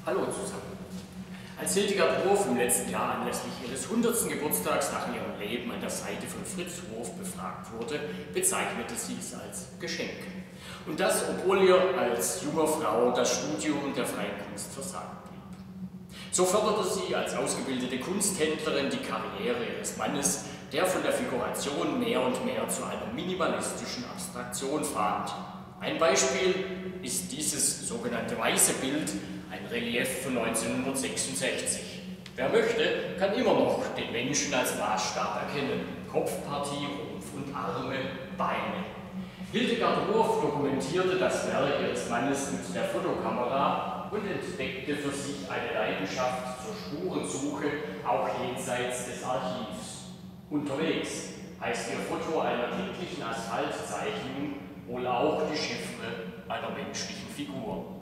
Hallo zusammen. Als Hildegard Wurf im letzten Jahr anlässlich ihres 100. Geburtstags nach ihrem Leben an der Seite von Fritz Wurf befragt wurde, bezeichnete sie es als Geschenk. Und das, obwohl ihr als junge Frau das Studium der freien Kunst versagt blieb. So förderte sie als ausgebildete Kunsthändlerin die Karriere ihres Mannes, der von der Figuration mehr und mehr zu einer minimalistischen Abstraktion fand. Ein Beispiel ist dieses sogenannte weiße Bild, ein Relief von 1966. Wer möchte, kann immer noch den Menschen als Maßstab erkennen. Kopfpartie, Rumpf und Arme, Beine. Hildegard Wurf dokumentierte das Werk ihres Mannes mit der Fotokamera und entdeckte für sich eine Leidenschaft zur Spurensuche, auch jenseits des Archivs. Unterwegs heißt ihr Foto einer kindlichen Asphaltzeichnung wohl auch die Chiffre einer menschlichen Figur.